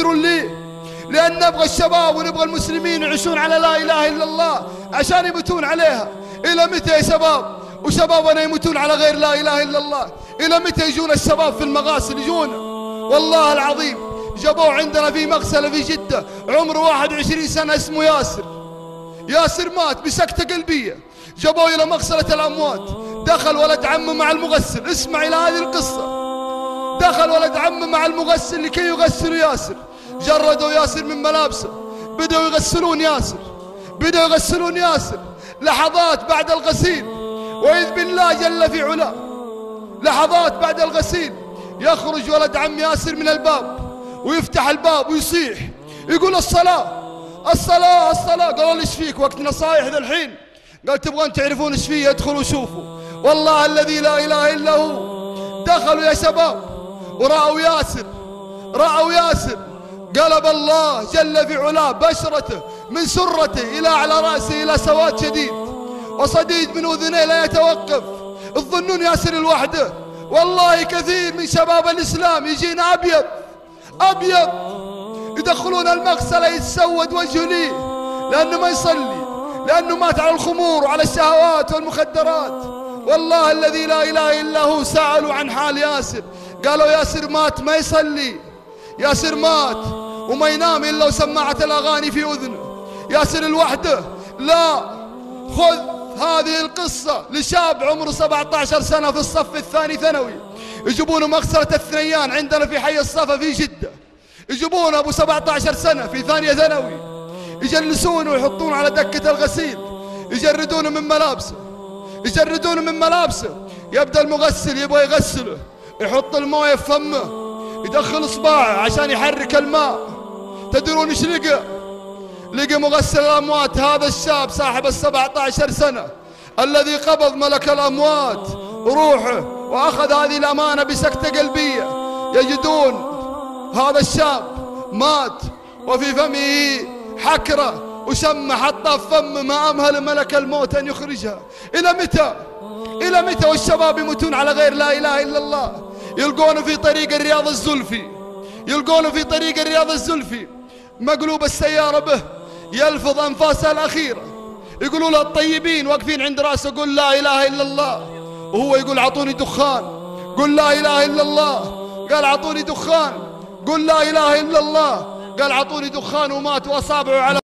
تدرون ليه؟ لأن نبغى الشباب ونبغى المسلمين يعيشون على لا إله إلا الله عشان يموتون عليها. إلى متى يا شباب؟ وشبابنا يموتون على غير لا إله إلا الله؟ إلى متى يجون الشباب في المغاسل؟ يجون والله العظيم. جابوه عندنا في مغسلة في جدة، عمره 21 سنة، اسمه ياسر. ياسر مات بسكتة قلبية. جابوه إلى مغسلة الأموات، دخل ولد عمه مع المغسل. اسمع إلى هذه القصة. دخل ولد عمه مع المغسل لكي يغسلوا ياسر. جردوا ياسر من ملابسه، بدأوا يغسلون ياسر، بدأوا يغسلون ياسر. لحظات بعد الغسيل، وإذ بالله جل في علاه، لحظات بعد الغسيل يخرج ولد عم ياسر من الباب ويفتح الباب ويصيح يقول الصلاة الصلاة الصلاة. قالوا له ايش فيك؟ وقت نصايح ذا الحين. قال تبغون تعرفون ايش فيه؟ ادخلوا شوفوا. والله الذي لا إله إلا هو. دخلوا يا شباب ورأوا ياسر، رأوا ياسر قلب الله جل في علاه بشرته من سرته إلى على رأسه إلى سواد شديد، وصديد من أذنيه لا يتوقف. تظنون ياسر لوحده؟ والله كثير من شباب الإسلام يجينا أبيض أبيض، يدخلون المغسلة يتسود وجهه ليه؟ لأنه ما يصلي، لأنه مات على الخمور وعلى الشهوات والمخدرات. والله الذي لا إله إلا هو سألوا عن حال ياسر، قالوا ياسر مات ما يصلي، ياسر مات وما ينام إلا وسماعة الأغاني في أذنه. ياسر لوحده؟ لا. خذ هذه القصة لشاب عمره 17 سنة في الصف الثاني ثانوي، يجيبونه مغسلة الثنيان عندنا في حي الصفا في جدة. يجيبونه أبو 17 سنة في ثانية ثانوي، يجلسونه ويحطونه على دكة الغسيل، يجردونه من ملابسه، يجردونه من ملابسه. يبدأ المغسل يبغى يغسله، يحط المويه في فمه، يدخل اصبعه عشان يحرك الماء. تدرون ايش لقى؟ لقى مغسل الاموات هذا الشاب صاحب 17 سنة الذي قبض ملك الاموات روحه واخذ هذه الامانة بسكتة قلبية. يجدون هذا الشاب مات وفي فمه حكرة وشمة حطها في فمه، ما امهل ملك الموت ان يخرجها. الى متى؟ الى متى والشباب يموتون على غير لا اله الا الله؟ يلقونه في طريق الرياض الزلفي، يلقونه في طريق الرياض الزلفي مقلوب السيارة به، يلفظ أنفاسه الأخيرة. يقولوا له الطيبين واقفين عند راسه قل لا إله إلا الله، وهو يقول أعطوني دخان. قل لا إله إلا الله، قال أعطوني دخان. قل لا إله إلا الله، قال أعطوني دخان. ومات وأصابعه على